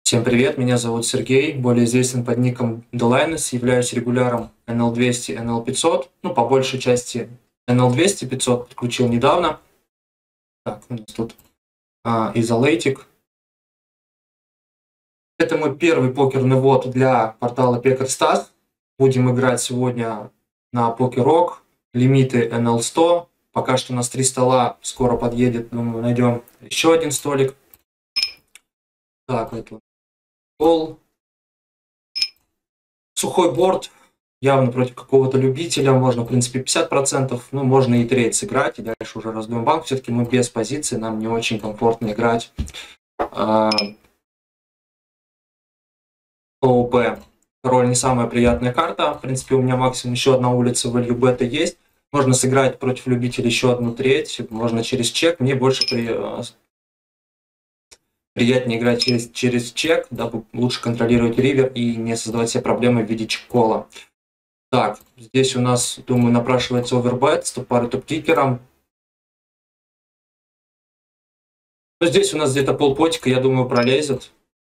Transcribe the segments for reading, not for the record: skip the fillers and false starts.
Всем привет, меня зовут Сергей, более известен под ником DeLinus, являюсь регуляром NL200, NL500, ну, по большей части NL200, 500 подключил недавно. Так, у нас тут Isolatic. Это мой первый покерный ввод для портала PekerStars. Будем играть сегодня на PokerRock, лимиты NL100. Пока что у нас 3 стола, скоро подъедет, думаю, найдем еще один столик. Так, это пол. Сухой борт, явно против какого-то любителя, можно, в принципе, 50%, ну, можно и треть сыграть, и дальше уже раздуем банк. Все-таки мы без позиции, нам не очень комфортно играть ООП. Король не самая приятная карта, в принципе, у меня максимум еще одна улица в value бета есть. Можно сыграть против любителей еще одну треть, можно через чек. Мне больше приятнее играть через чек, дабы лучше контролировать ривер и не создавать себе проблемы в виде чек-кола. Так, здесь у нас, думаю, напрашивается овербет с топ-парой топ-кикером. Ну, здесь у нас где-то полпотика, я думаю, пролезет.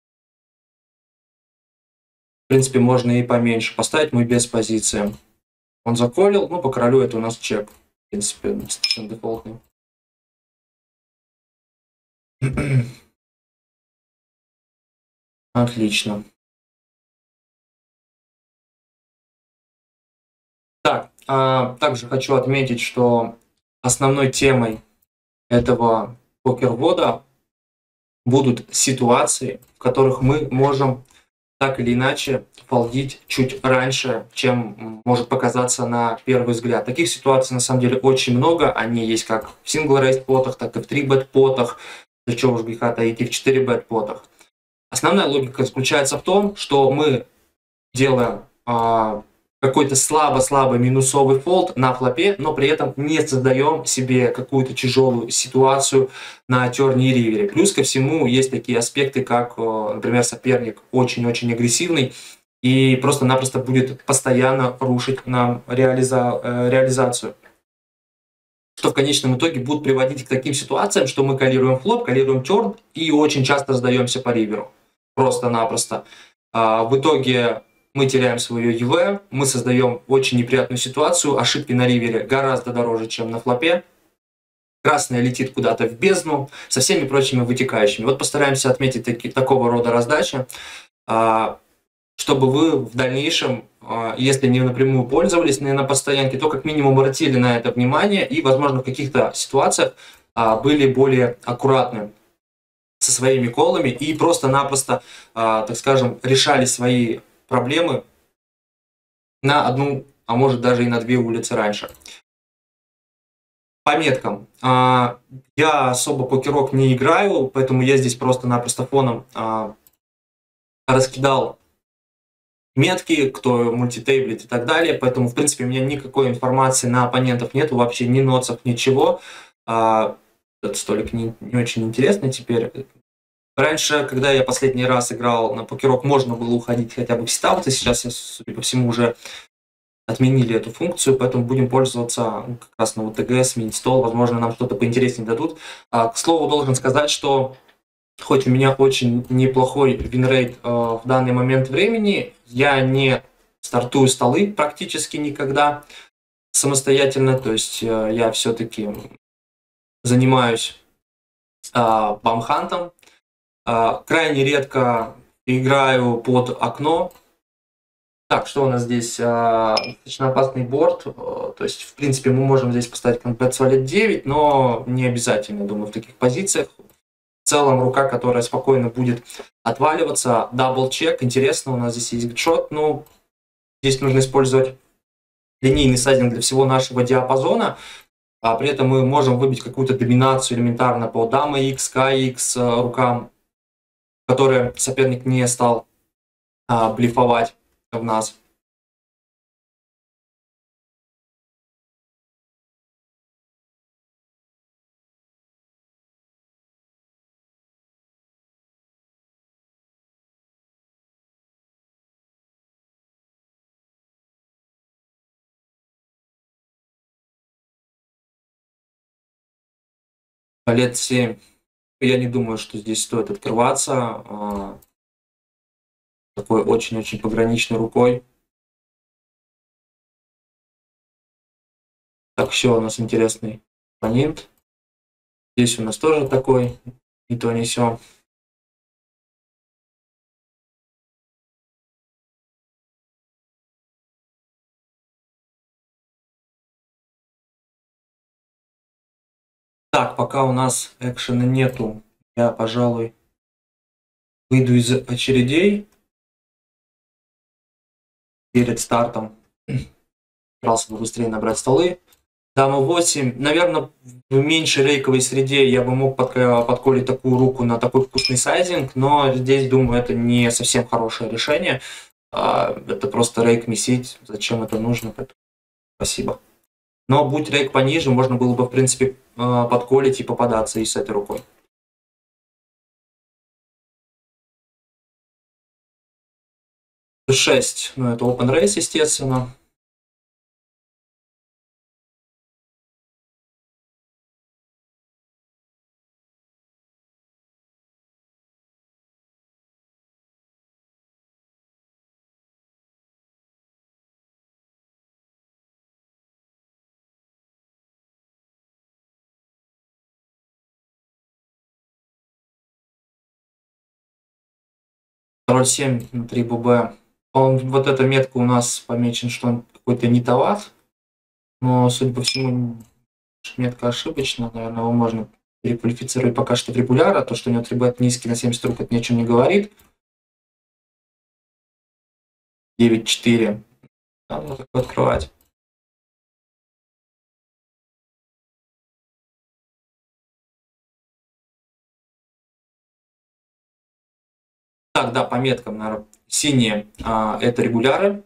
В принципе, можно и поменьше поставить, мы без позиции. Он заколил, ну, по королю это у нас чек. В принципе, достаточно дефолтный. Отлично. Так, также хочу отметить, что основной темой этого покер-ввода будут ситуации, в которых мы можем так или иначе фолдить чуть раньше, чем может показаться на первый взгляд. Таких ситуаций на самом деле очень много. Они есть как в сингл-рейс потах, так и в 3-бет потах, для чего уж греха таить, и в 4-бет потах. Основная логика заключается в том, что мы делаем какой-то слабо-слабо минусовый фолд на флопе, но при этом не создаем себе какую-то тяжелую ситуацию на терне и ривере. Плюс ко всему есть такие аспекты, как, например, соперник очень-очень агрессивный и просто-напросто будет постоянно рушить нам реализацию. Что в конечном итоге будет приводить к таким ситуациям, что мы калируем флоп, калируем терн и очень часто сдаемся по риверу. Просто-напросто. В итоге мы теряем свое ЕВ, мы создаем очень неприятную ситуацию, ошибки на ривере гораздо дороже, чем на флопе. Красная летит куда-то в бездну со всеми прочими вытекающими. Вот постараемся отметить такого рода раздачи, чтобы вы в дальнейшем, если не напрямую пользовались на постоянке, то как минимум обратили на это внимание и, возможно, в каких-то ситуациях были более аккуратны со своими колами и просто-напросто, так скажем, решали свои проблемы на одну, а может даже и на 2 улицы раньше. По меткам. Я особо покерок не играю, поэтому я здесь просто-напросто фоном раскидал метки, кто мультитейблит и так далее, поэтому, в принципе, у меня никакой информации на оппонентов нету, вообще ни нотсов, ничего. Этот столик не очень интересный теперь. Раньше, когда я последний раз играл на покерок, можно было уходить хотя бы в сетауты. Сейчас, судя по всему, уже отменили эту функцию, поэтому будем пользоваться как раз на УТГ, сменить стол. Возможно, нам что-то поинтереснее дадут. К слову, должен сказать, что хоть у меня очень неплохой винрейт в данный момент времени, я не стартую столы практически никогда самостоятельно. То есть я все-таки занимаюсь бамхантом. Крайне редко играю под окно. Так, что у нас здесь? Достаточно опасный борт. То есть, в принципе, мы можем здесь поставить конпет свалить 9, но не обязательно, думаю, в таких позициях. В целом, рука, которая спокойно будет отваливаться. Дабл-чек. Интересно, у нас здесь есть гудшот. Ну, здесь нужно использовать линейный сайзинг для всего нашего диапазона. При этом мы можем выбить какую-то доминацию элементарно по дама X, К-X рукам, которые соперник не стал блефовать в нас. Лет 7. Я не думаю, что здесь стоит открываться. такой очень-очень пограничной рукой. Так, все, у нас интересный оппонент. Здесь у нас тоже такой, не то не сё. Так, пока у нас экшена нету, я, пожалуй, выйду из очередей перед стартом. Старался бы быстрее набрать столы. Дама 8. Наверное, в меньшей рейковой среде я бы мог подколить такую руку на такой вкусный сайзинг, но здесь, думаю, это не совсем хорошее решение. Это просто рейк месить. Зачем это нужно? Спасибо. Но будь рейк пониже, можно было бы, в принципе, подколить и попадаться и с этой рукой. 6. Ну, это open race, естественно. Король 7 на 3 ББ. Вот эта метка у нас помечен, что он какой-то не товар, но, судя по всему, метка ошибочна. Наверное, его можно переквалифицировать пока что в регуляра. То, что у него 3 низкий на 70 рук, это ни о чем не говорит. 9-4. Надо такое открывать. Так, да, по меткам, наверное. Синие это регуляры.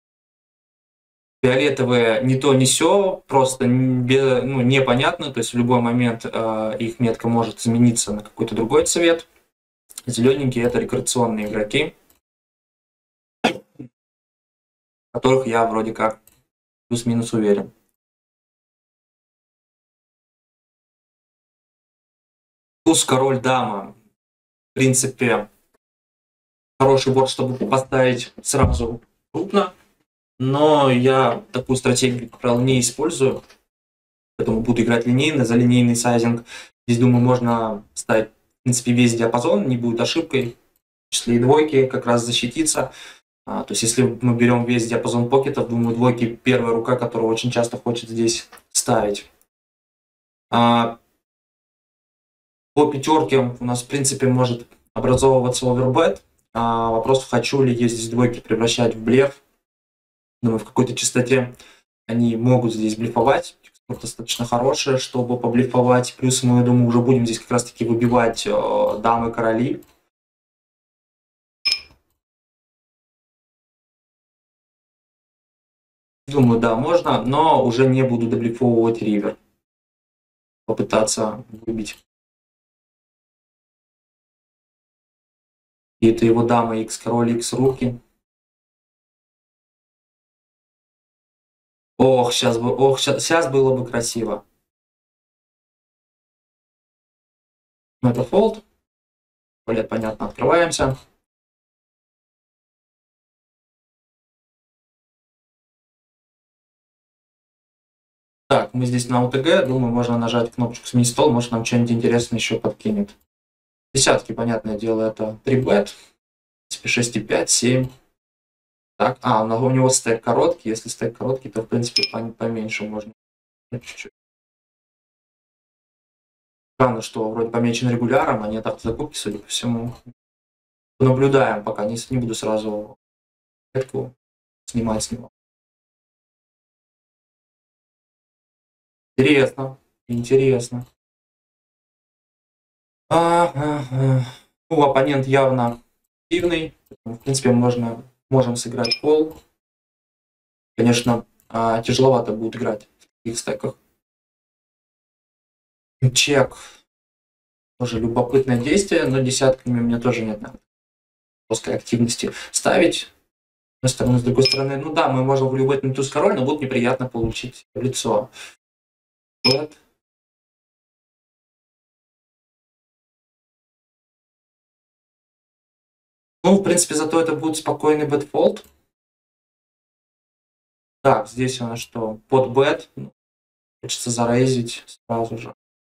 Фиолетовые не то, не сё, просто непонятно. То есть в любой момент их метка может измениться на какой-то другой цвет. Зелененькие это рекреационные игроки, в которых я вроде как плюс-минус уверен. Туз, король, дама. В принципе, хороший борт, чтобы поставить сразу крупно. Но я такую стратегию, как правило, не использую. Поэтому буду играть линейно, за линейный сайзинг. Здесь, думаю, можно ставить, в принципе, весь диапазон, не будет ошибкой. В числе и двойки как раз защититься. То есть, если мы берем весь диапазон покетов, думаю, двойки первая рука, которую очень часто хочет здесь ставить. По пятерке у нас, в принципе, может образовываться овербет. Вопрос, хочу ли я здесь двойки превращать в блеф. Думаю, в какой-то частоте они могут здесь блефовать. Достаточно хорошая, чтобы поблефовать. Плюс мы, думаю, уже будем здесь как раз-таки выбивать дамы, короли. Думаю, да, можно, но уже не буду доблефовывать ривер. Попытаться выбить. И это его дама, x король, x руки. Ох, сейчас было бы красиво. Ну, это фолд. Более понятно, открываемся. Так, мы здесь на УТГ. Думаю, можно нажать кнопочку «Сменить стол». Может, нам что-нибудь интересное еще подкинет. Десятки, понятное дело, это 3-бет. В принципе, 6,5, 7. Так, у него стек короткий. Если стек короткий, то, в принципе, поменьше можно. Чуть-чуть. Странно, что вроде помечен регуляром, а нет автозакупки, судя по всему. Наблюдаем пока. Не буду сразу снимать с него. Интересно. Интересно. Оппонент явно активный. В принципе, можем сыграть пол. Конечно, тяжеловато будет играть в таких стеках. Чек. Тоже любопытное действие, но десятками у меня тоже нет плоской активности ставить. С другой стороны, ну да, мы можем влюбить на туз король, но будет неприятно получить в лицо. Вот. Ну, в принципе, зато это будет спокойный бэтфолд. Так, здесь у нас что? Под бэт. Хочется зарейзить сразу же.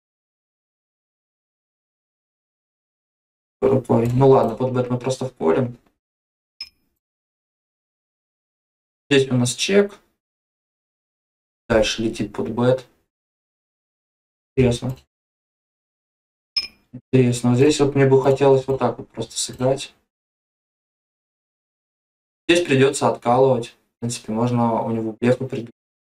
Рукой. Ну ладно, под бэт мы просто вколем. Здесь у нас чек. Дальше летит под бэт. Интересно. Интересно. Здесь вот мне бы хотелось вот так вот просто сыграть. Здесь придется откалывать. В принципе, можно у него блефы придумать.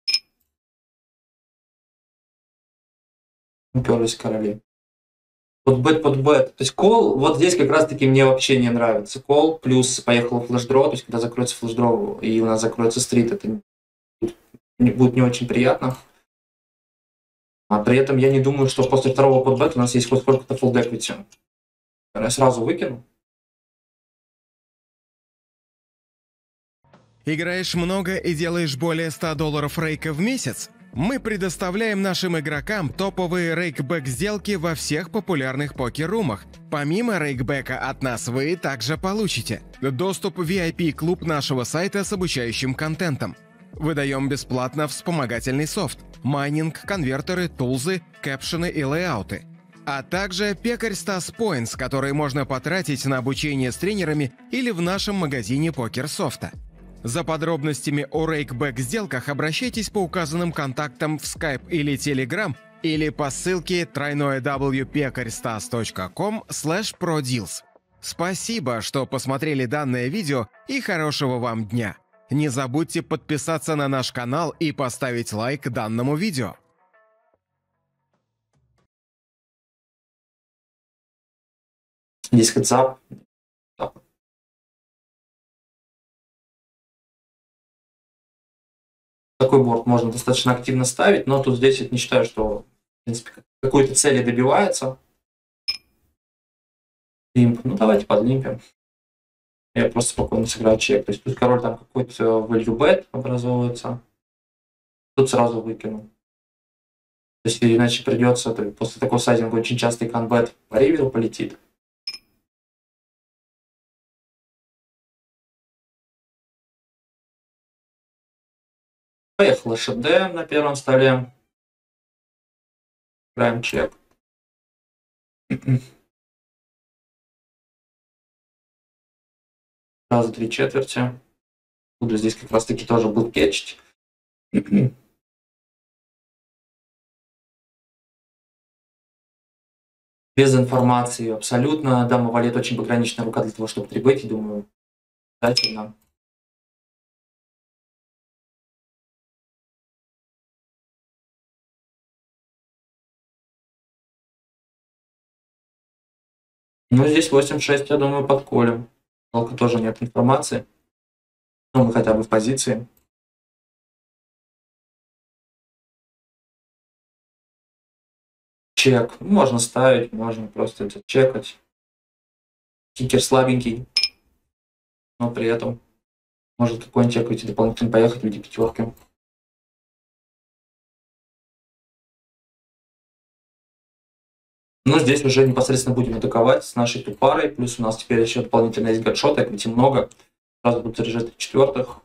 Уперлись короли. Под бэт. То есть кол, вот здесь как раз таки мне вообще не нравится. Кол плюс поехал флешдро, то есть когда закроется флешдро и у нас закроется стрит, это будет не очень приятно. А при этом я не думаю, что после второго подбэта у нас есть хоть сколько-то full equity. Я сразу выкину. Играешь много и делаешь более $100 рейка в месяц? Мы предоставляем нашим игрокам топовые рейкбэк-сделки во всех популярных покер-румах. Помимо рейкбэка от нас вы также получите доступ в VIP-клуб нашего сайта с обучающим контентом. Выдаем бесплатно вспомогательный софт, майнинг, конвертеры, тулзы, кэпшены и лейауты. А также пекарь Stas Points, которые можно потратить на обучение с тренерами или в нашем магазине покер-софта. За подробностями о рейкбэк-сделках обращайтесь по указанным контактам в Skype или Telegram или по ссылке www.pekarstas.com/prodeals. Спасибо, что посмотрели данное видео и хорошего вам дня. Не забудьте подписаться на наш канал и поставить лайк данному видео. Здесь хедсап. Такой борт можно достаточно активно ставить, но тут здесь я не считаю, что в принципе какой-то цели добивается. Лимп. Ну давайте подлимпим. Я просто спокойно сыграю чек. То есть тут король там какой-то value bet образовывается. Тут сразу выкину. То есть иначе придется, после такого сайзинга очень частый канбет по риверу полетит. Поехала ШД на первом столе. Играем чек. Сразу 3/4. Буду здесь как раз таки тоже был кетчить. Без информации абсолютно. Дама валет очень пограничная рука для того, чтобы трибетить, думаю, обязательно. Ну, здесь 8-6, я думаю, подколем. Только тоже нет информации. Ну, мы хотя бы в позиции. Чек. Можно ставить, можно просто это чекать. Кикер слабенький, но при этом может какой-нибудь чек выйти дополнительно поехать в виде пятерки. Ну, здесь уже непосредственно будем атаковать с нашей тупарой. Плюс у нас теперь еще дополнительно есть гадшот, эквити много. Сразу будут заряжать четвертых.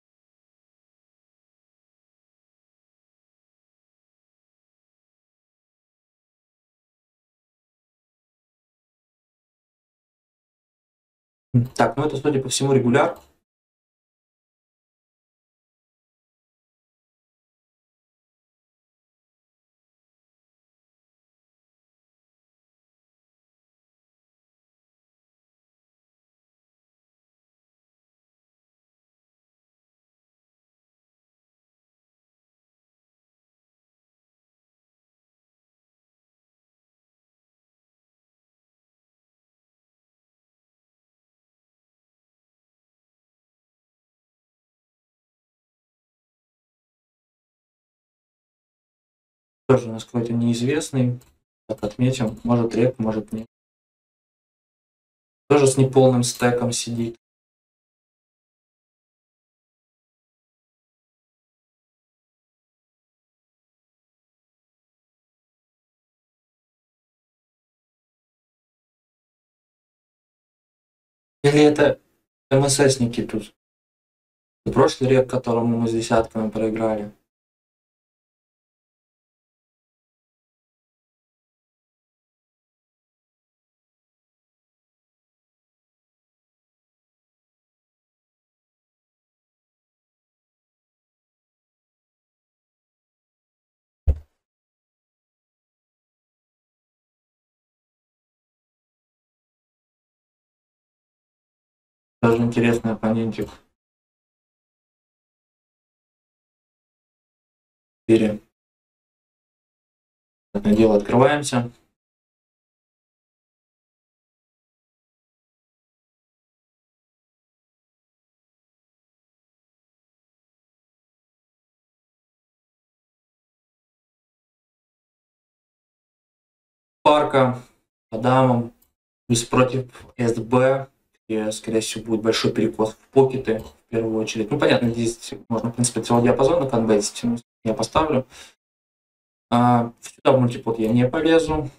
Так, ну это, судя по всему, регуляр. Тоже у нас какой-то неизвестный. Так, отметим. Может реп, может нет. Тоже с неполным стеком сидит. Или это МССники тут? Прошлый рек, которому мы с десятками проиграли. Даже интересный оппонентик. 4. Это дело, открываемся. Парка по дамам. Плюс против СБ, где, скорее всего, будет большой перекос в покеты, в первую очередь. Ну, понятно, здесь можно, в принципе, целый диапазон на конвертить. Я поставлю. Сюда в мультипот я не полезу.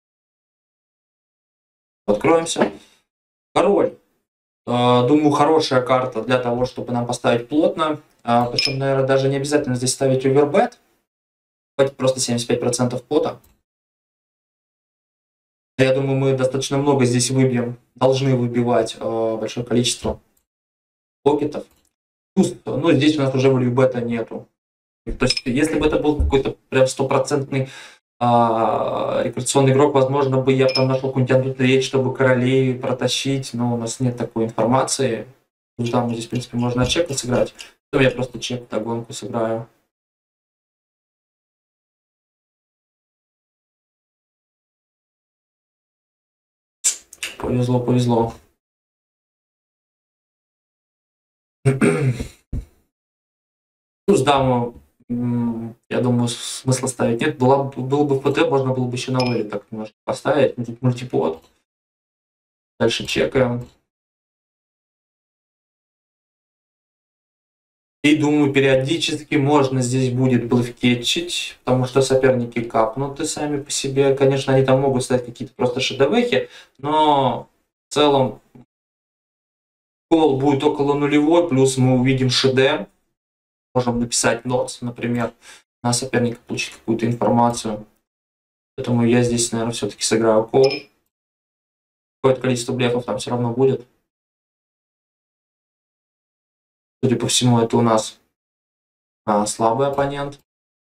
Откроемся. Король. Думаю, хорошая карта для того, чтобы нам поставить плотно. Причем, наверное, даже не обязательно здесь ставить овербет. Хватит просто 75% пота. Я думаю, мы достаточно много здесь выбьем. Должны выбивать большое количество покетов. Ну, здесь у нас уже валюбета нету. То есть, если бы это был какой-то прям стопроцентный рекреационный игрок, возможно, бы я там нашел какую-нибудь речь, чтобы королей протащить, но у нас нет такой информации. Там здесь, в принципе, можно чек сыграть. То я просто чек так гонку сыграю. Повезло, повезло. Туз даму, я думаю, смысла ставить нет. Был бы ФТ, можно было бы еще на вэле так немножко поставить. Мультипод. Дальше чекаем. И думаю, периодически можно здесь будет блэфкетчить, потому что соперники капнуты сами по себе. Конечно, они там могут стать какие-то просто шедевехи, но в целом кол будет около нулевой, плюс мы увидим шедевр. Можем написать нотс, например, на соперника получить какую-то информацию. Поэтому я здесь, наверное, все-таки сыграю кол. Какое-то количество блефов там все равно будет. Судя по всему, это у нас слабый оппонент.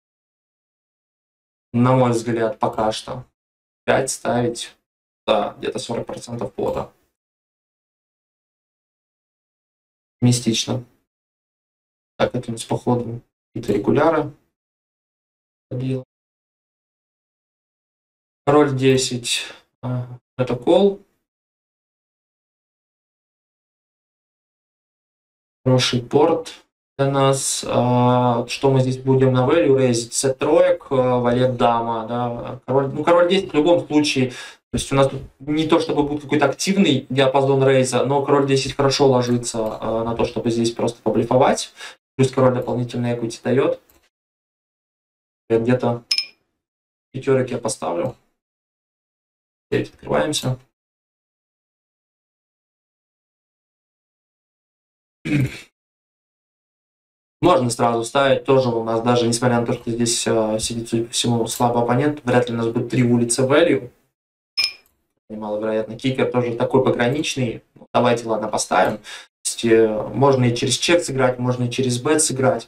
На мой взгляд, пока что 5 ставить, да, где-то 40% пота. Мистично. Так, это у нас, походу, какие-то регуляры. Король 10. Это кол. Хороший порт для нас. Что мы здесь будем на value рейзить? Сет троек, валет дама. Да? Король 10 в любом случае. То есть у нас тут не то, чтобы будет какой-то активный диапазон рейза, но король 10 хорошо ложится на то, чтобы здесь просто поблефовать. Плюс король дополнительный equity дает. Где-то пятерок я поставлю. Открываемся. Можно сразу ставить, тоже у нас даже, несмотря на то, что здесь сидит, судя по всему, слабый оппонент, вряд ли у нас будет 3 улицы value. Маловероятно. Кикер тоже такой пограничный. Давайте, ладно, поставим. То есть, можно и через чек сыграть, можно и через бет сыграть.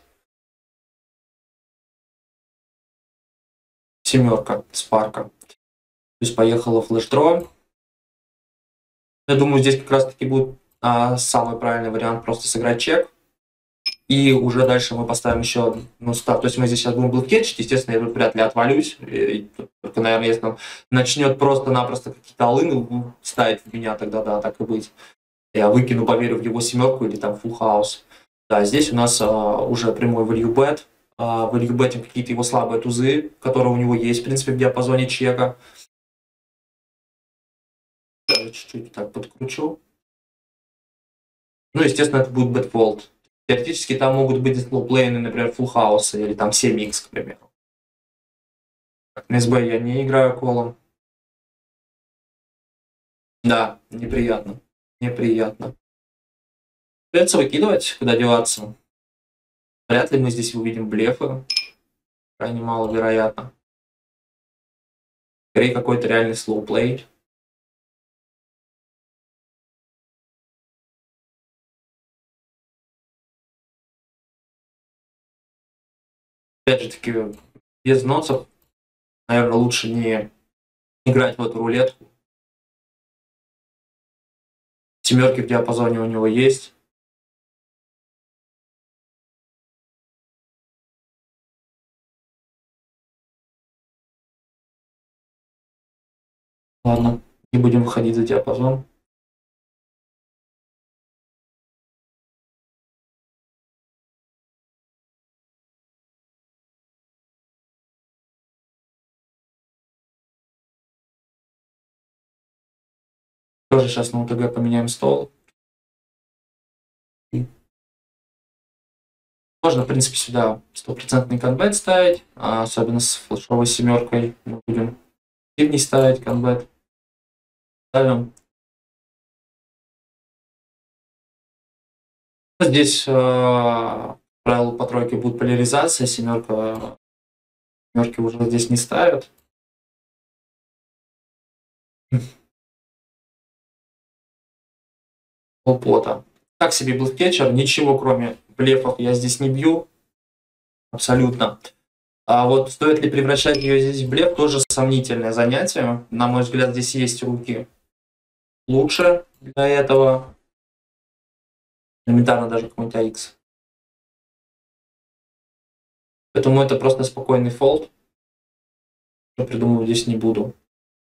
Семерка с парка. То есть поехала флеш-дро. Я думаю, здесь как раз-таки будет самый правильный вариант просто сыграть чек. И уже дальше мы поставим еще одну ставку. То есть мы здесь сейчас будем блокетчить. Естественно, я вряд ли отвалюсь. Только, наверное, если он начнет просто-напросто какие-то алыны ставить в меня, тогда да, так и быть. Я выкину, поверю в его семерку или там full house. Да, здесь у нас уже прямой value bet. Value betting какие-то его слабые тузы, которые у него есть, в принципе, в диапазоне чека. Даже чуть-чуть так подкручу. Ну, естественно, это будет bet fold. Теоретически там могут быть слоуплейны, например, full house или там 7x, к примеру. На СБ я не играю колом. Да, неприятно. неприятно. Придется выкидывать, куда деваться. Вряд ли мы здесь увидим блефы. Крайне маловероятно. Скорее какой-то реальный слоуплей. Опять же таки, без носов, наверное, лучше не играть в эту рулетку. Семерки в диапазоне у него есть. Ладно, не будем выходить за диапазон. Тоже сейчас на УТГ поменяем стол. Можно, в принципе, сюда стопроцентный конбет ставить, особенно с флешовой семеркой. Мы будем активнее ставить конбет. Ставим. Здесь по правилу по тройке будет поляризация, семерки уже здесь не ставят. Полпота. Так себе был кетчер, ничего кроме блефов я здесь не бью. Абсолютно. А вот стоит ли превращать ее здесь в блеф, тоже сомнительное занятие. На мой взгляд, здесь есть руки лучше для этого. Элементарно даже какой-нибудь АХ. Поэтому это просто спокойный фолд. Что придумывать здесь не буду.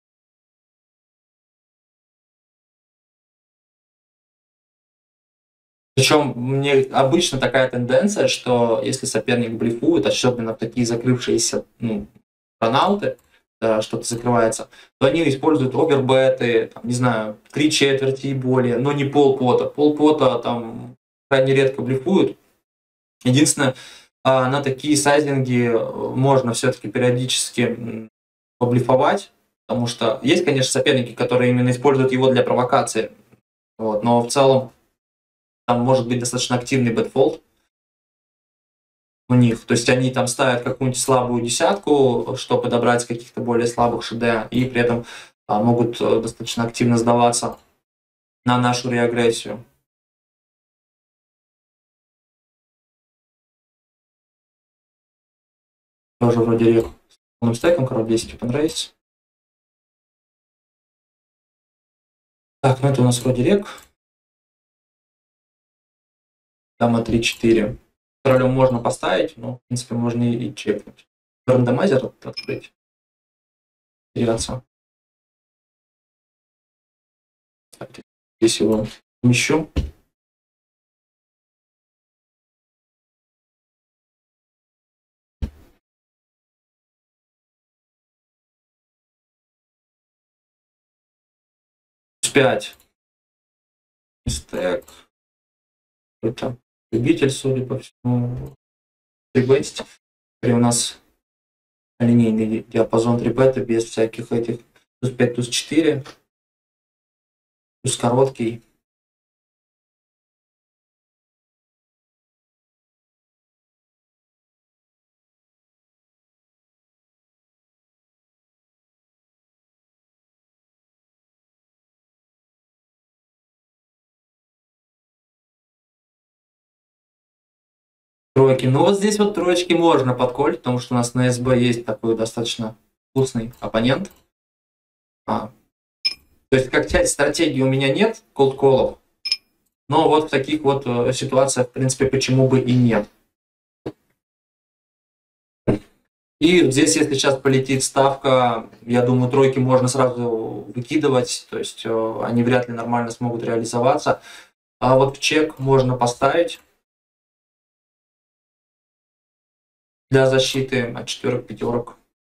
Причем мне обычно такая тенденция, что если соперник блефует, особенно в такие закрывшиеся ронауты, что-то закрывается, то они используют овербеты, там, не знаю, 3/4 и более, но не полпота. Полпота там крайне редко блефуют. Единственное, на такие сайзинги можно все-таки периодически поблефовать, потому что есть, конечно, соперники, которые именно используют его для провокации, вот, но в целом там может быть достаточно активный бэтфолд у них. То есть они там ставят какую-нибудь слабую десятку, чтобы добрать каких-то более слабых ШД, и при этом могут достаточно активно сдаваться на нашу реагрессию. Тоже вроде рек с полным стеком, король 10 open race. Так, ну это у нас вроде рек. Дама 3-4. Королем можно поставить, но, в принципе, можно и чекнуть. Рандомайзер открыть. Теряться. Здесь его помещу. Плюс 5. Стек. Какой-то любитель, судя по всему. 3-бест. И у нас линейный диапазон 3-бета без всяких этих. Плюс 5, плюс 4. Плюс короткий. Тройки. Ну вот здесь вот троечки можно подколить, потому что у нас на СБ есть такой достаточно вкусный оппонент. То есть как стратегии у меня нет, колд-колов, но вот в таких вот ситуациях, в принципе, почему бы и нет. И здесь, если сейчас полетит ставка, я думаю, тройки можно сразу выкидывать, то есть они вряд ли нормально смогут реализоваться. А вот в чек можно поставить для защиты от четверок, пятерок.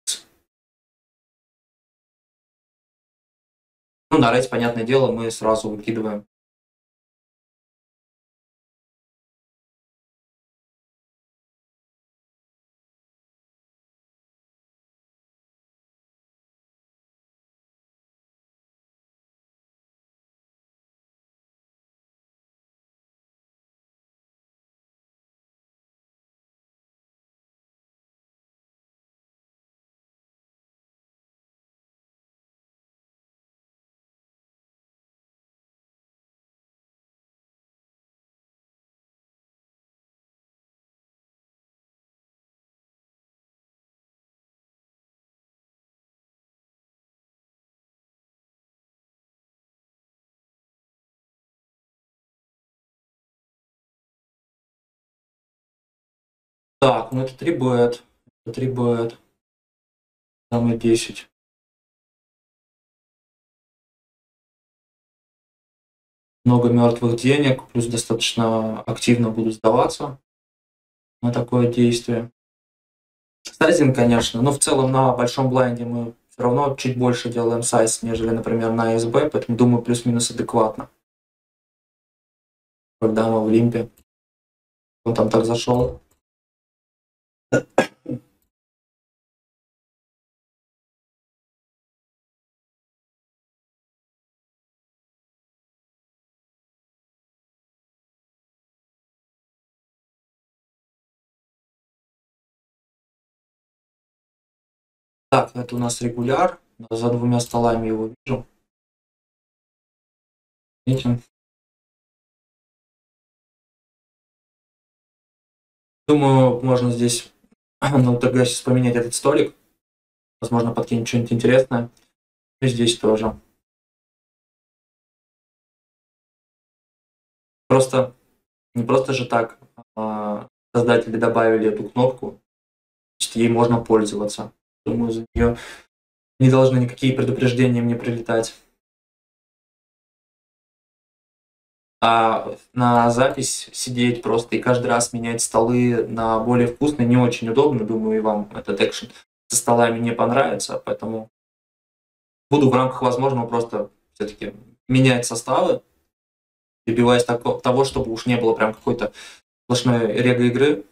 Ну, на рейс, понятное дело, мы сразу выкидываем. Так, ну это 3 бет. Это 3 бет. Там и 10. Много мертвых денег, плюс достаточно активно буду сдаваться на такое действие. Сайзинг, конечно, но в целом на большом блайнде мы все равно чуть больше делаем сайз, нежели, например, на СБ, поэтому думаю, плюс-минус адекватно. Когда мы в лимпе. Он там так зашел. Так, это у нас регуляр. За 2 столами его вижу. Видите? Думаю, можно здесь на УТГ сейчас поменять этот столик. Возможно, подкинуть что-нибудь интересное. И здесь тоже. Просто не просто же так создатели добавили эту кнопку, значит, ей можно пользоваться. Думаю, за нее не должны никакие предупреждения мне прилетать. А на запись сидеть просто и каждый раз менять столы на более вкусные не очень удобно. Думаю, и вам этот экшен со столами не понравится, поэтому буду в рамках возможного просто все-таки менять составы, добиваясь того, чтобы уж не было прям какой-то сплошной рега-игры.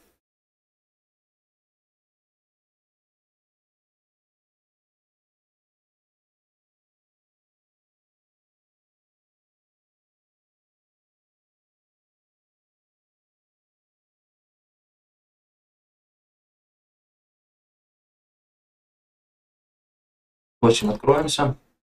В общем, откроемся.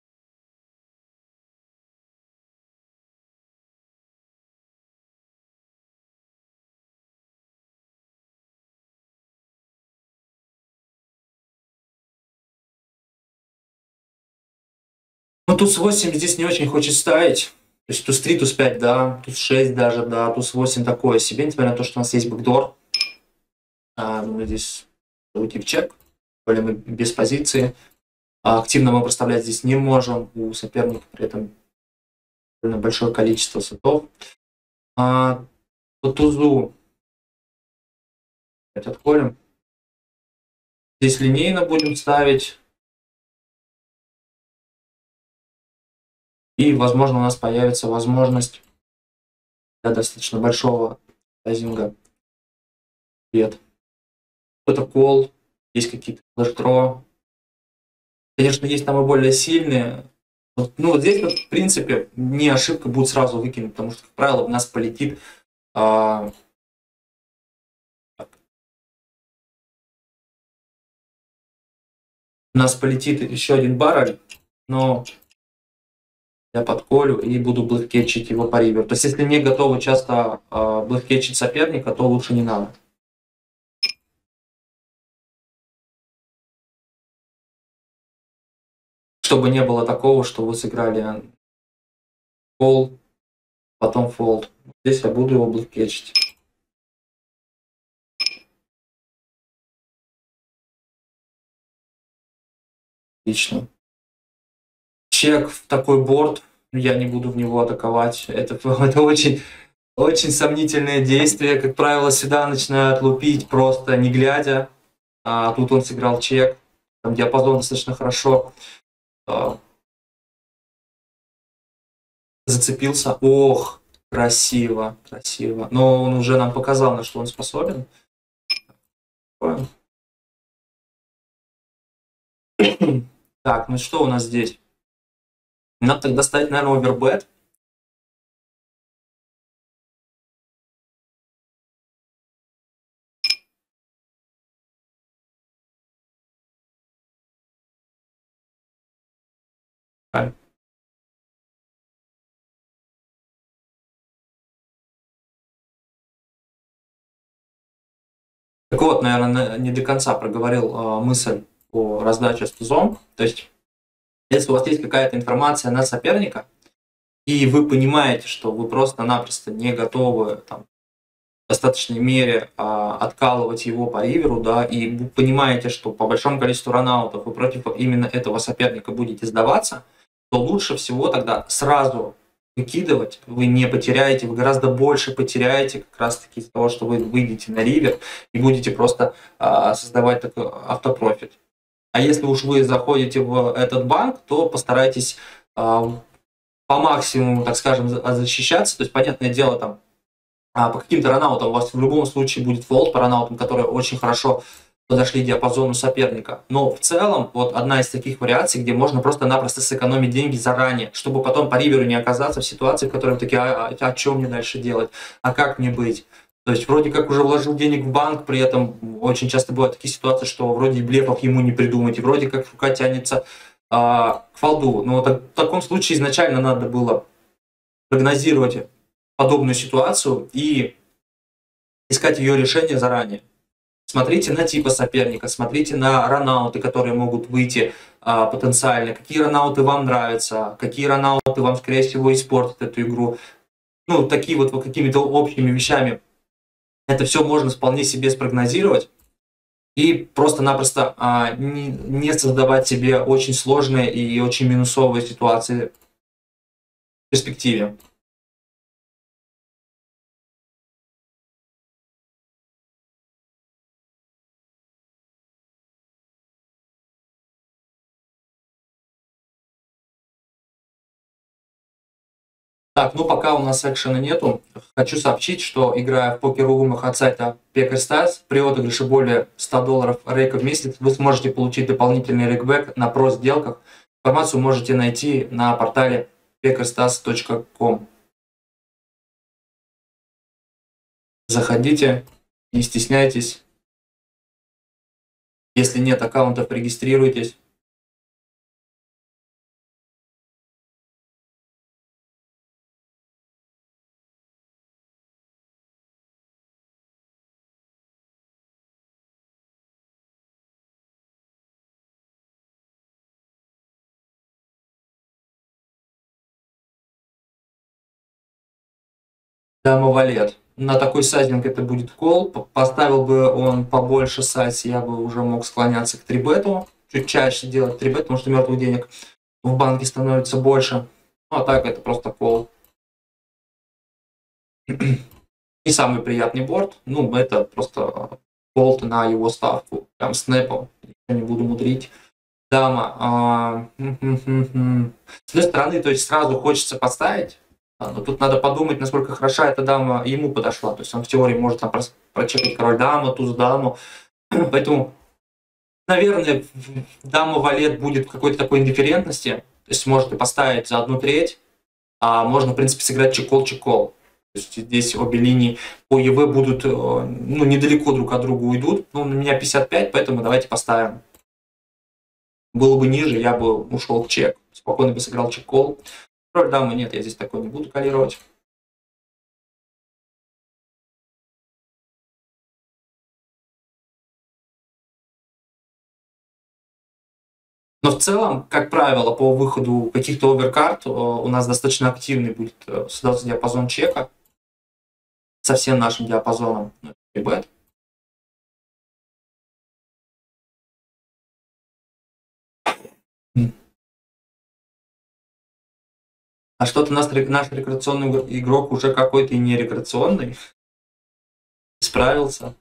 Ну, туз 8 здесь не очень хочет ставить. То есть туз 3, туз 5, да, туз 6 даже, да, туз 8 такое себе, несмотря на то, что у нас есть бэкдор. Мы здесь уйти в чек, более мы без позиции. Активно мы проставлять здесь не можем, у соперника при этом довольно большое количество сетов. По тузу отходим. Здесь линейно будем ставить. И, возможно, у нас появится возможность для достаточно большого сайзинга. Нет. Какой-то кол, есть какие-то флеш-дро. Конечно, есть там и более сильные. Ну, вот здесь, вот, в принципе, не ошибка будет сразу выкинуть, потому что, как правило, у нас полетит у нас полетит еще один баррель, но я подколю и буду блэккетчить его по риверу. То есть, если не готовы часто блэккетчить соперника, то лучше не надо. Чтобы не было такого, что вы сыграли фол, потом фолд. Здесь я буду его блэккетчить. Отлично. Чек в такой борт, я не буду в него атаковать. Это очень, очень сомнительное действие. Как правило, сюда начинают лупить просто не глядя. Тут он сыграл чек. Там диапазон достаточно хорошо зацепился. Ох, красиво, красиво. Но он уже нам показал, на что он способен. Так, ну что у нас здесь? Надо тогда ставить, наверное, овербет. Так вот, наверное, не до конца проговорил мысль о раздаче с тузом. То есть, если у вас есть какая-то информация на соперника, и вы понимаете, что вы просто-напросто не готовы там, достаточной мере откалывать его по риверу, да, и вы понимаете, что по большому количеству ранаутов вы против именно этого соперника будете сдаваться, то лучше всего тогда сразу выкидывать, вы не потеряете, вы гораздо больше потеряете как раз-таки из-за того, что вы выйдете на ривер и будете просто создавать такой автопрофит. А если уж вы заходите в этот банк, то постарайтесь по максимуму, так скажем, защищаться. То есть, понятное дело, там по каким-то ранаутам у вас в любом случае будет фолд по ранаутам, которые очень хорошо подошли к диапазону соперника. Но в целом, вот одна из таких вариаций, где можно просто-напросто сэкономить деньги заранее, чтобы потом по риверу не оказаться в ситуации, в которой вы такие, а что мне дальше делать, а как мне быть? То есть вроде как уже вложил денег в банк, при этом очень часто бывают такие ситуации, что вроде блефов ему не придумать, и вроде как рука тянется к фолду. Но в таком случае изначально надо было прогнозировать подобную ситуацию и искать ее решение заранее. Смотрите на типы соперника, смотрите на ранауты, которые могут выйти потенциально, какие ранауты вам нравятся, какие ранауты вам, скорее всего, испортят эту игру. Ну, такие вот какими-то общими вещами. Это все можно вполне себе спрогнозировать и просто-напросто не создавать себе очень сложные и очень минусовые ситуации в перспективе. Так, ну пока у нас экшена нету, хочу сообщить, что играя в покер-румах от сайта PekerStars, при отыгрыше более $100 рейка в месяц вы сможете получить дополнительный рейкбэк на про-сделках. Информацию можете найти на портале pekerstars.com. Заходите, не стесняйтесь. Если нет аккаунтов, регистрируйтесь. Дама валет. На такой сайзинг это будет кол. Поставил бы он побольше сайз, я бы уже мог склоняться к трибету. Чуть чаще делать трибет, потому что мертвых денег в банке становится больше. Ну а так это просто кол. Не самый приятный борт. Ну, это просто болт на его ставку. Прям снэпом. Я не буду мудрить. Дама. С одной стороны, то есть сразу хочется подставить. Но тут надо подумать, насколько хороша эта дама ему подошла. То есть он в теории может там прочекать король-даму, туз-даму. Поэтому, наверное, дама-валет будет в какой-то такой индифферентности. То есть может и поставить за 1/3, а можно, в принципе, сыграть чекол-чекол. То есть здесь обе линии по ЕВ будут, ну, недалеко друг от друга уйдут. Ну, на меня 55, поэтому давайте поставим. Было бы ниже, я бы ушел в чек. Спокойно бы сыграл чек-кол. Король дамы нет, я здесь такой не буду коллировать. Но в целом, как правило, по выходу каких-то оверкарт у нас достаточно активный будет создаться диапазон чека со всем нашим диапазоном. Бет. А что-то наш рекреационный игрок уже какой-то и не рекреационный. Справился.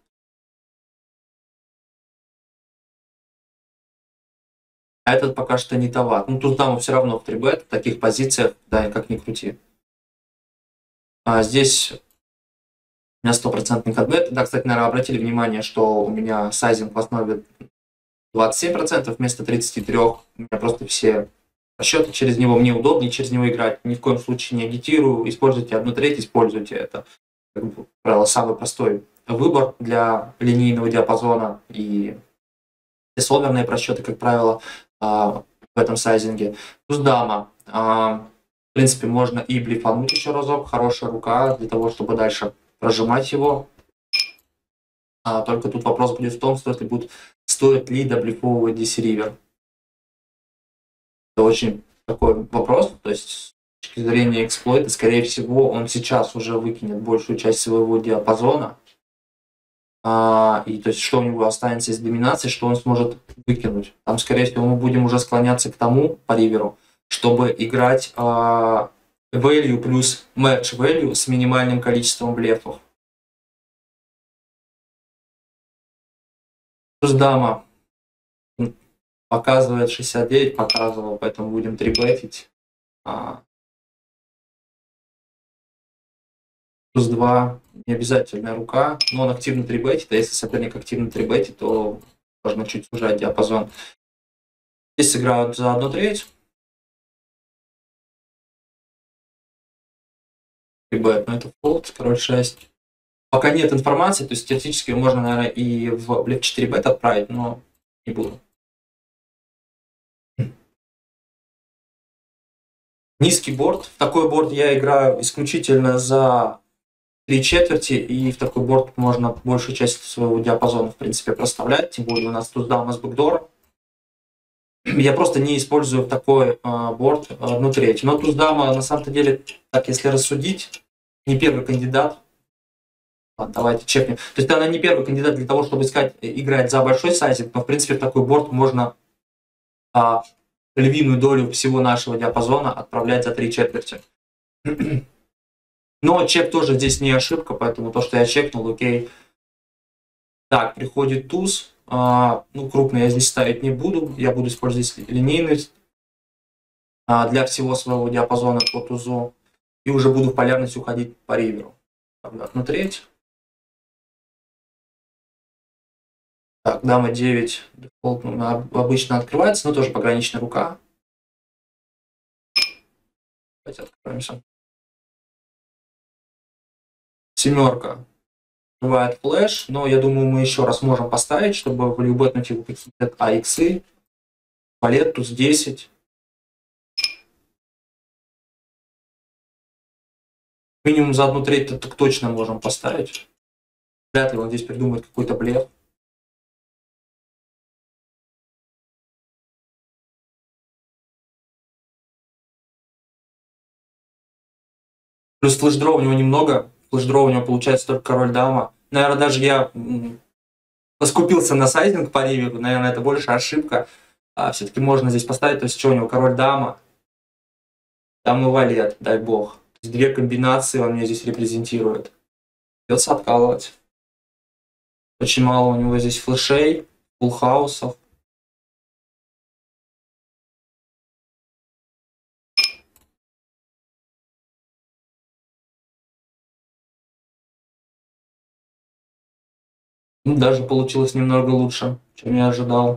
А этот пока что не товар. Ну, тут даму все равно в 3бет, в таких позициях, да, как ни крути. А здесь у меня 100% хатбет. Да, кстати, наверное, обратили внимание, что у меня сайзинг в основе 27% вместо 33%. У меня просто все расчеты через него, мне удобнее через него играть. Ни в коем случае не агитирую. Используйте 1/3, используйте это. Как бы, правило, самый простой выбор для линейного диапазона. И все солверные просчеты, как правило, в этом сайзинге. Плюс дама. В принципе, можно и блефануть еще разок. Хорошая рука для того, чтобы дальше прожимать его. Только тут вопрос будет в том, стоит ли доблефовывать DC River. Это очень такой вопрос. То есть с точки зрения эксплойта, скорее всего, он сейчас уже выкинет большую часть своего диапазона. И то есть, что у него останется из доминации, что он сможет выкинуть. Там, скорее всего, мы будем уже склоняться к тому, по риверу, чтобы играть value плюс match value с минимальным количеством блефов. Плюс дама показывает 69, показывал, поэтому будем 3-бетить. Плюс 2, не обязательная рука, но он активно 3-бетит, а если соперник активно 3-бетит, то можно чуть сужать диапазон. Здесь сыграют за 1/3. 3-бет, но это фолд, король 6. Пока нет информации, то есть теоретически можно, наверное, и в блеф 4-бет отправить, но не буду. Низкий борт. В такой борт я играю исключительно за 3/4, и в такой борт можно большую часть своего диапазона, в принципе, проставлять, тем более у нас тут дама с бэкдора. Я просто не использую в такой борт 1/3. Но туз дама, на самом-то деле, так если рассудить, не первый кандидат. Ладно, давайте чекнем. То есть она не первый кандидат для того, чтобы играть за большой сайзинг, но в принципе в такой борт можно львиную долю всего нашего диапазона отправлять за 3/4. Но чек тоже здесь не ошибка, поэтому то, что я чекнул, окей. Так, приходит туз. Ну, крупный я здесь ставить не буду. Я буду использовать линейность для всего своего диапазона по тузу. И уже буду в полярность уходить по риверу. 1/3. Так, дама 9. Дефолт обычно открывается, но тоже пограничная рука. Давайте откроемся. Семерка. Открывает флеш, но я думаю, мы еще раз можем поставить, чтобы валюбетнуть его какие-то иксы. Палет, туз 10. Минимум за 1/3 так точно можем поставить. Вряд ли он здесь придумает какой-то блеф. Плюс флеш-дроу у него немного. Флеш-дроу у него получается только король-дама. Наверное, даже я поскупился на сайзинг по риверу. Наверное, это больше ошибка. Все-таки можно здесь поставить. То есть, что у него король-дама. Дама валет, дай бог. То есть, две комбинации он мне здесь репрезентирует. Придется откалывать. Очень мало у него здесь флешей, фулл-хаусов. Ну, даже получилось немного лучше, чем я ожидал.